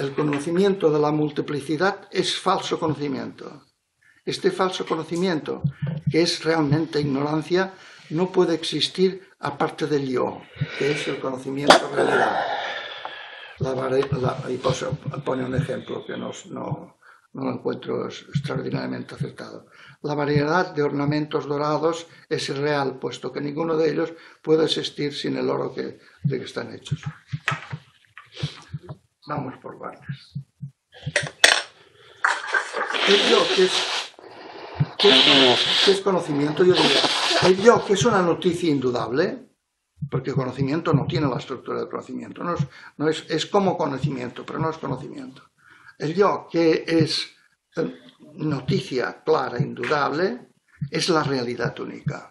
el conocimiento de la multiplicidad es falso conocimiento. Este falso conocimiento, que es realmente ignorancia, no puede existir aparte del yo, que es el conocimiento realidad. Y pone un ejemplo que no lo encuentro extraordinariamente acertado. La variedad de ornamentos dorados es irreal, puesto que ninguno de ellos puede existir sin el oro de que están hechos. Vamos por partes. El yo, ¿qué es conocimiento? Yo diría, el yo, que es una noticia indudable, porque el conocimiento no tiene la estructura del conocimiento, es como conocimiento, pero no es conocimiento. El yo, que es noticia clara, indudable, es la realidad única.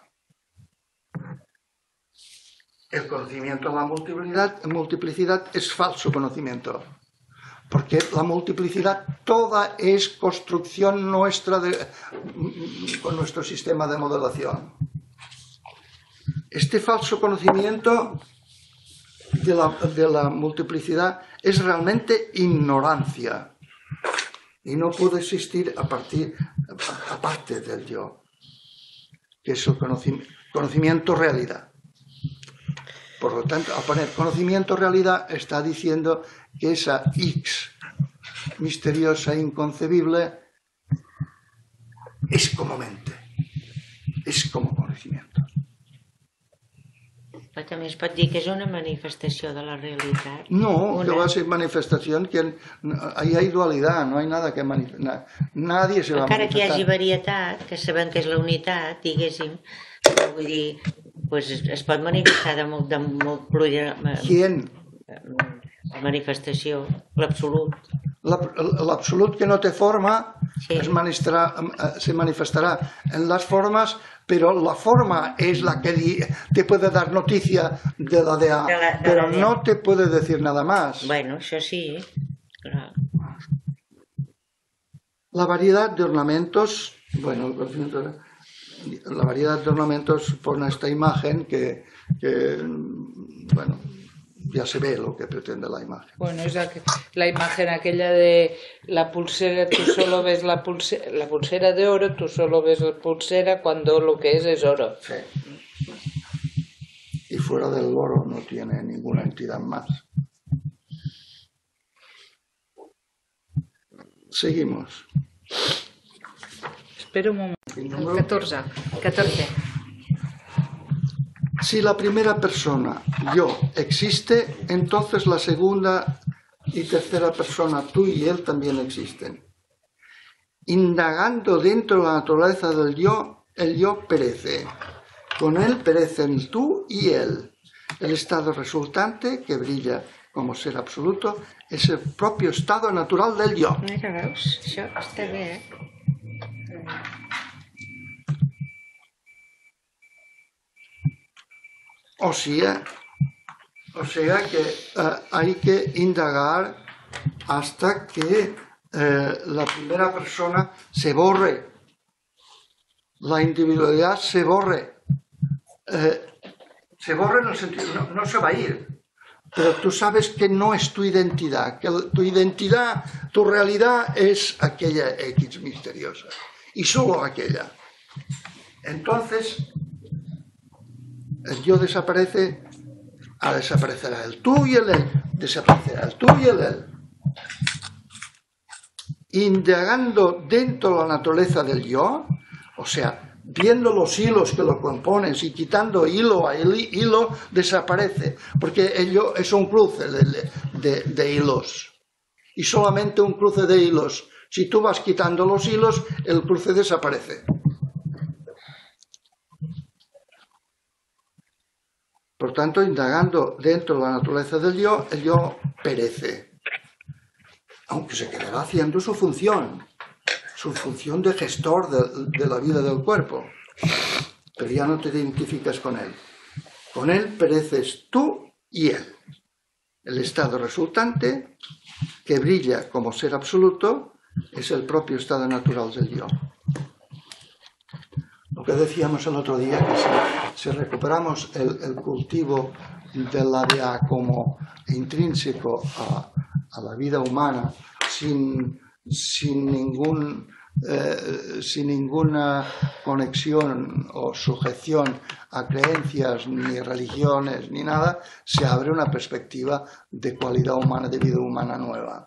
El conocimiento de la multiplicidad es falso conocimiento, porque la multiplicidad toda es construcción nuestra con nuestro sistema de modelación. Este falso conocimiento de la multiplicidad es realmente ignorancia y no puede existir aparte del yo, que es el conocimiento realidad. Por lo tanto, al poner conocimiento realidad está diciendo que esa X misteriosa, inconcebible, és com a mente, és com a coneixement. Però també es pot dir que és una manifestació de la realitat. No, que va a ser manifestación, que ahí hay dualidad, no hay nada que manifestar. Nadie se va a manifestar. Encara que hi hagi varietat, que sabem que és la unitat, diguéssim, vull dir, pues es pot manifestar de molt ¿Quién? Manifestació, l'absolut. L'absolut que no té forma sí. Se manifestará en las formas, pero la forma es la que te puede dar noticia de la DA, pero no te puede decir nada más. Bueno, això sí, clar. La variedad de ornamentos, bueno, la variedad de ornamentos pone esta imagen que bueno, ya se ve lo que pretende la imagen. Bueno, es la imagen aquella de la pulsera, tú solo ves la pulsera de oro, tú solo ves la pulsera cuando lo que es oro. Sí. Y fuera del oro no tiene ninguna entidad más. Seguimos. Espera un momento. El 14. Si la primera persona, yo, existe, entonces la segunda y tercera persona, tú y él, también existen. Indagando dentro de la naturaleza del yo, el yo perece. Con él perecen tú y él. El estado resultante, que brilla como ser absoluto, es el propio estado natural del yo. Mira, veus? Això està bé, O sea que hay que indagar hasta que la primera persona se borre, la individualidad se borre. Se borre en el sentido, no se va a ir, pero tú sabes que no es tu identidad, que tu identidad, tu realidad es aquella X misteriosa, y solo aquella. Entonces, el yo desaparece, desaparecerá el tú y el él, desaparecerá el tú y el él. Indagando dentro de la naturaleza del yo, o sea, viendo los hilos que lo componen y quitando hilo a hilo, desaparece, porque el yo es un cruce de hilos, y solamente un cruce de hilos. Si tú vas quitando los hilos, el cruce desaparece. Por tanto, indagando dentro de la naturaleza del yo, el yo perece, aunque se quedará haciendo su función de gestor de la vida del cuerpo, pero ya no te identificas con él. Con él pereces tú y él. El estado resultante, que brilla como ser absoluto, es el propio estado natural del yo. Lo que decíamos el otro día, que si recuperamos el cultivo de la DA como intrínseco a la vida humana sin ninguna conexión o sujeción a creencias, ni religiones, ni nada, se abre una perspectiva de cualidad humana, de vida humana nueva.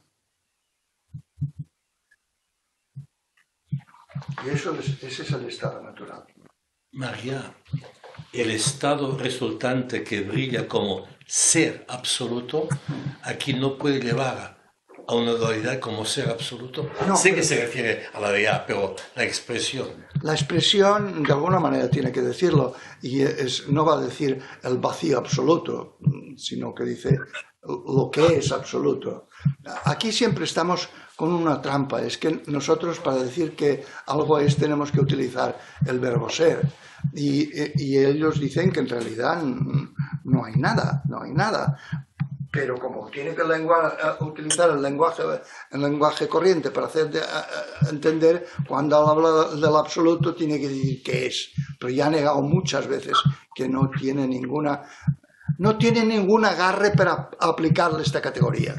Y ese es el estado natural. María, el estado resultante que brilla como ser absoluto, aquí no puede llevar a una dualidad como ser absoluto. No, sé que se refiere a la realidad, pero la expresión. La expresión, de alguna manera, tiene que decirlo, y no va a decir el vacío absoluto, sino que dice lo que es absoluto. Aquí siempre estamos con una trampa, es que nosotros para decir que algo es tenemos que utilizar el verbo ser, y ellos dicen que en realidad no hay nada, pero como tiene que utilizar el lenguaje corriente para hacer entender, cuando habla del absoluto tiene que decir qué es, pero ya ha negado muchas veces que no tiene ningún agarre para aplicarle esta categoría.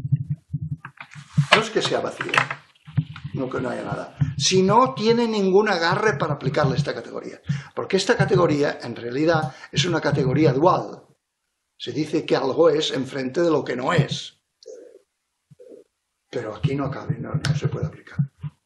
No es que sea vacío, no que no haya nada, sino tiene ningún agarre para aplicarle esta categoría, porque esta categoría en realidad es una categoría dual. Se dice que algo es enfrente de lo que no es, pero aquí no cabe, no se puede aplicar.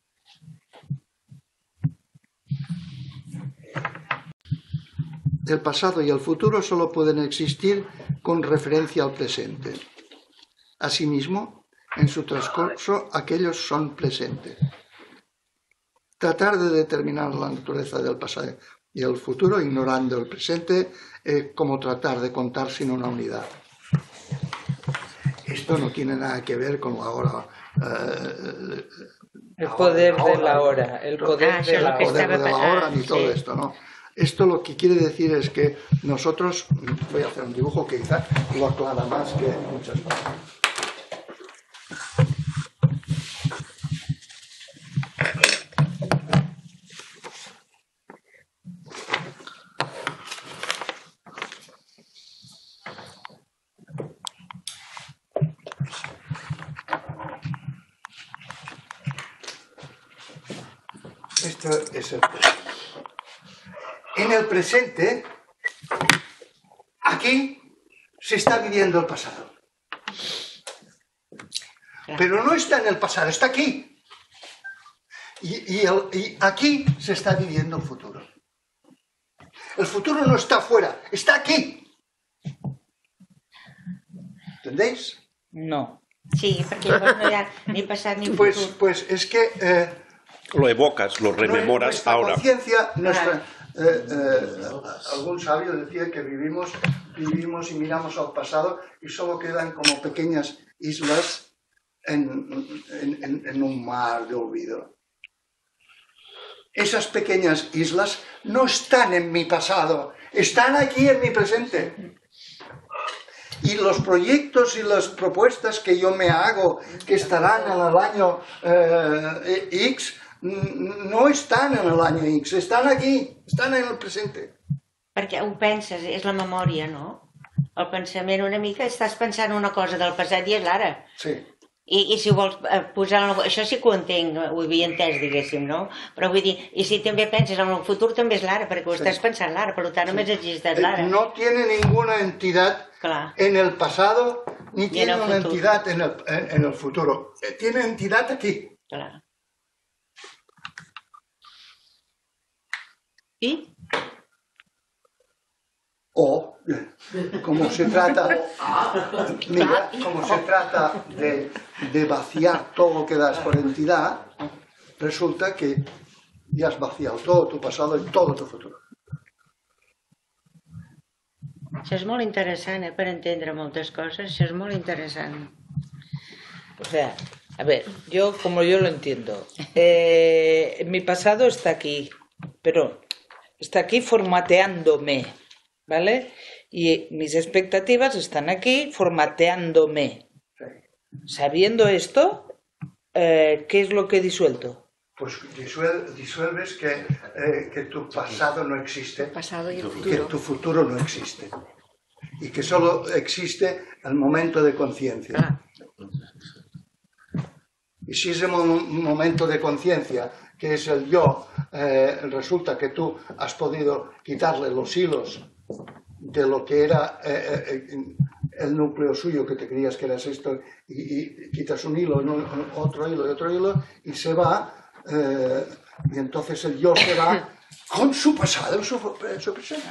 El pasado y el futuro solo pueden existir con referencia al presente. Asimismo, en su transcurso, aquellos son presentes. Tratar de determinar la naturaleza del pasado y el futuro, ignorando el presente, es como tratar de contar sin una unidad. Esto no tiene nada que ver con la hora. El poder de la hora, el poder de la hora, ni todo esto, ¿no? Esto lo que quiere decir es que nosotros, voy a hacer un dibujo que quizá lo aclara más que muchas veces. Esto es el presente. En el presente, aquí se está viviendo el pasado. Pero no está en el pasado, está aquí. Y aquí se está viviendo el futuro. El futuro no está afuera, está aquí. ¿Entendéis? No. Sí, perquè llavors no hi ha ni passat ni futur. Pues es que... lo evocas, lo rememoras nuestra ahora. Conciencia, algún sabio decía que vivimos y miramos al pasado y solo quedan como pequeñas islas en un mar de olvido. Esas pequeñas islas no están en mi pasado, están aquí en mi presente. Y los proyectos y las propuestas que yo me hago, que estarán en el año X, no están en el año X, están aquí, están en el presente. Perquè ho penses, és la memòria, no? El pensament una mica, estàs pensant una cosa del passat i és l'ara. Sí. I si ho vols posar en el... Això sí que ho entenc, ho havia entès, diguéssim, no? Però vull dir, i si també penses en el futur també és l'ara, perquè ho estàs pensant l'ara, per tant només existeix l'ara. No tiene ninguna entidad en el pasado, ni tiene una entidad en el futuro. Tiene entidad aquí. Clar. ¿Y? O, como se trata, mira, como se trata de vaciar todo lo que das por entidad, resulta que ya has vaciado todo tu pasado y todo tu futuro. Això és molt interessant, per entendre moltes coses, això és molt interessant. O sea, a ver, yo como yo lo entiendo, mi pasado está aquí, pero está aquí formateándome, ¿vale? Y mis expectativas están aquí formateándome. Sabiendo esto, ¿qué es lo que he disuelto? Pues disuelves que tu pasado no existe, pasado y el futuro. Que tu futuro no existe y que solo existe el momento de conciencia. Y si ese momento de conciencia, que es el yo, resulta que tú has podido quitarle los hilos de lo que era el núcleo suyo, que te creías que eras esto, y quitas un hilo, otro hilo y otro hilo, y se va, y entonces el yo se va con su pasado, su presente.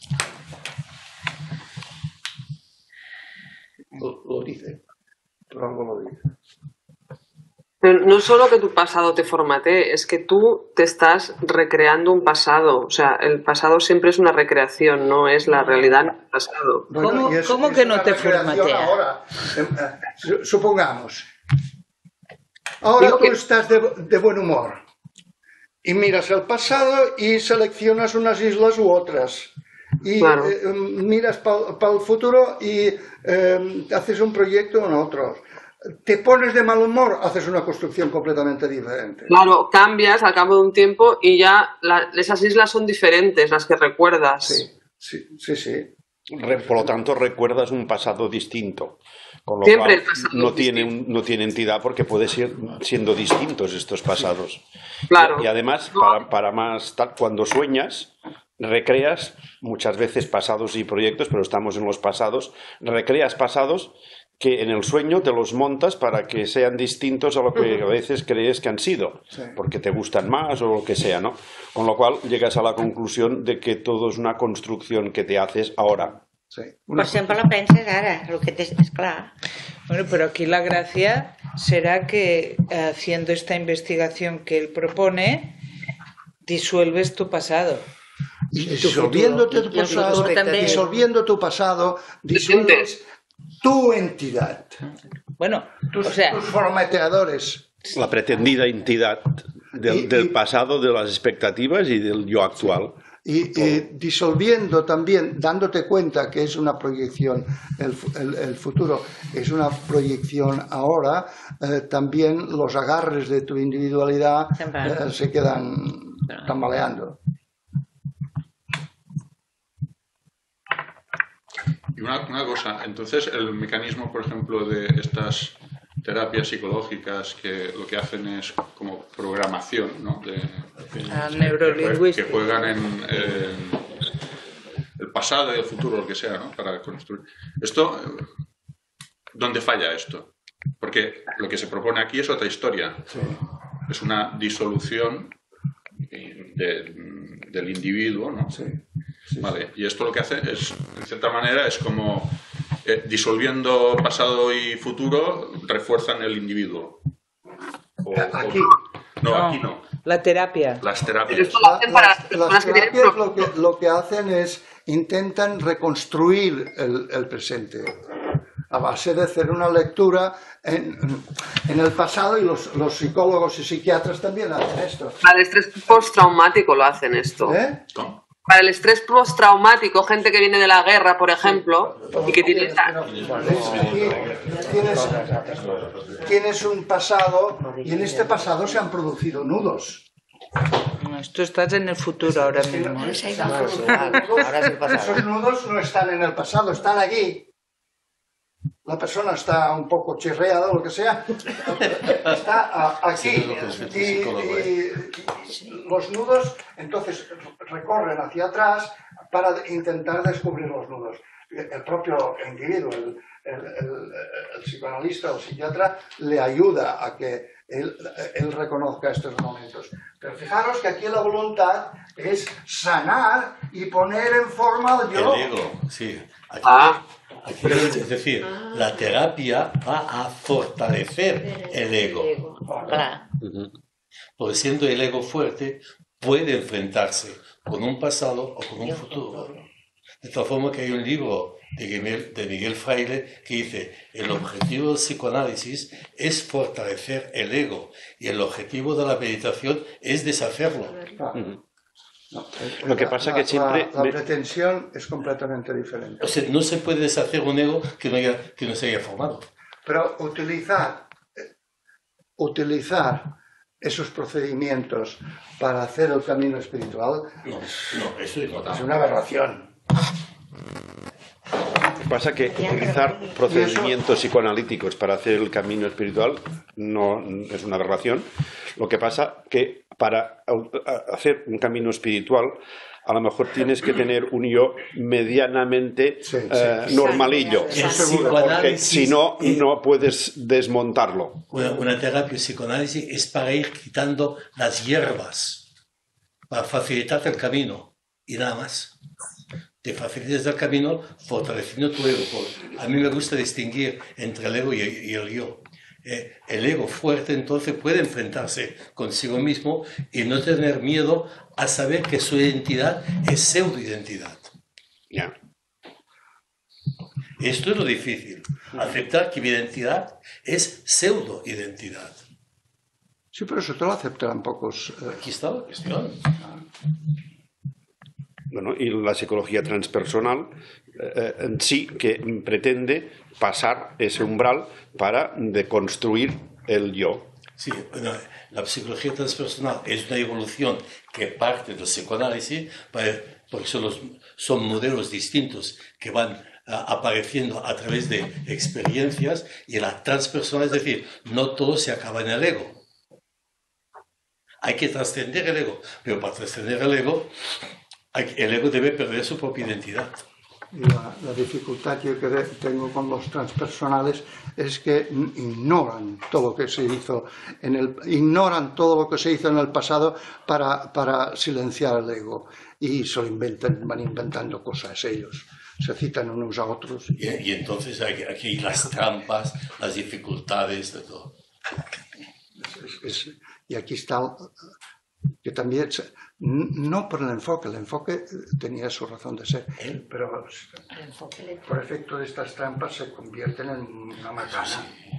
Lo dice, por algo lo dice. Pero no solo que tu pasado te formatee, es que tú te estás recreando un pasado. O sea, el pasado siempre es una recreación, no es la realidad del pasado. Bueno, ¿Cómo que no te formatea? Ahora, supongamos, ahora tú estás de buen humor y miras el pasado y seleccionas unas islas u otras. Y Claro. Miras para el futuro y haces un proyecto en otro. Te pones de mal humor, haces una construcción completamente diferente. Claro, cambias al cabo de un tiempo y ya esas islas son diferentes, las que recuerdas. Sí. Por lo tanto, recuerdas un pasado distinto. Con lo Siempre el cual, pasado no es no tiene entidad porque puede ser siendo distintos estos pasados. Claro. Y además, para más cuando sueñas, recreas muchas veces pasados y proyectos, pero estamos en los pasados, recreas pasados que en el sueño te los montas para que sean distintos a lo que a veces crees que han sido, porque te gustan más o lo que sea, ¿no? Con lo cual llegas a la conclusión de que todo es una construcción que te haces ahora. Sí. Però sempre la penses ara, el que és clar. Bueno, pero aquí la gracia será que haciendo esta investigación que él propone, disuelves tu pasado. Y disolviendo tu Y el pasado, futuro también. disolviendo tu pasado, disuelves tu entidad, Bueno, tus o sea, formateadores. La pretendida entidad del pasado, de las expectativas y del yo actual. Y disolviendo también, dándote cuenta que es una proyección, el futuro es una proyección ahora, también los agarres de tu individualidad se quedan tambaleando. Y una cosa, entonces el mecanismo, por ejemplo, de estas terapias psicológicas que lo que hacen es como programación, ¿no? neurolingüística. Que juegan en el pasado y el futuro, lo que sea, ¿no? Para construir. Esto, ¿dónde falla esto? Porque lo que se propone aquí es otra historia. Sí. Es una disolución del individuo, ¿no? Sí. Vale, y esto lo que hace es, en cierta manera, es como disolviendo pasado y futuro, refuerzan el individuo. Aquí. Aquí no. La terapia. Las terapias. Esto lo hacen para las Las personas que tienen terapias problemas. lo que hacen es intentan reconstruir el presente a base de hacer una lectura en el pasado, y los psicólogos y psiquiatras también hacen esto. Para el estrés postraumático lo hacen esto. ¿Eh? ¿Cómo? Para el estrés postraumático, gente que viene de la guerra, por ejemplo, y que tiene Tienes un pasado, y en este pasado se han producido nudos. No, esto estás en el futuro ahora mismo. Ahora es el pasado. Esos nudos no están en el pasado, están aquí. La persona está un poco chirreada o lo que sea, está aquí. Y los nudos, entonces, recorren hacia atrás para intentar descubrir los nudos. El propio individuo, el psicoanalista o psiquiatra, le ayuda a que él reconozca estos momentos. Pero fijaros que aquí la voluntad es sanar y poner en forma el yo. El ego, sí. Aquí es decir, la terapia va a fortalecer el ego. Clar. Porque siendo el ego fuerte, puede enfrentarse con un pasado o con un futuro. De tal forma que hay un libro de Miguel Fraile que dice: el objetivo del psicoanálisis es fortalecer el ego y el objetivo de la meditación es deshacerlo. No, Lo que pasa que siempre... La pretensión es completamente diferente. O sea, no se puede deshacer un ego que no se haya formado. Pero utilizar esos procedimientos para hacer el camino espiritual No, eso es es una aberración. Pasa que utilizar procedimientos psicoanalíticos para hacer el camino espiritual no es una aberración. Lo que pasa que para hacer un camino espiritual a lo mejor tienes que tener un yo medianamente normalillo, porque si no, no puedes desmontarlo. Una terapia psicoanálisis es para ir quitando las hierbas, para facilitarte el camino y nada más. Te facilitas el camino fortaleciendo tu ego. A mí me gusta distinguir entre el ego y el yo. El ego fuerte entonces puede enfrentarse consigo mismo y no tener miedo a saber que su identidad es pseudo-identidad. Yeah. Esto es lo difícil, aceptar que mi identidad es pseudo-identidad. Sí, pero eso te lo aceptarán pocos. Aquí está la cuestión. Bueno, y la psicología transpersonal en sí que pretende pasar ese umbral para deconstruir el yo. Sí, bueno, la psicología transpersonal es una evolución que parte del psicoanálisis, porque son modelos distintos que van apareciendo a través de experiencias, y la transpersonal, es decir, no todo se acaba en el ego. Hay que trascender el ego, pero para trascender el ego debe perder su propia identidad. La dificultad que tengo con los transpersonales es que ignoran todo lo que se hizo en el pasado para silenciar el ego, y se lo inventan, van inventando cosas ellos, se citan unos a otros. Y entonces aquí las trampas, las dificultades de todo. Y aquí está que también, no por el enfoque tenía su razón de ser, pero por efecto de estas trampas se convierten en una macana.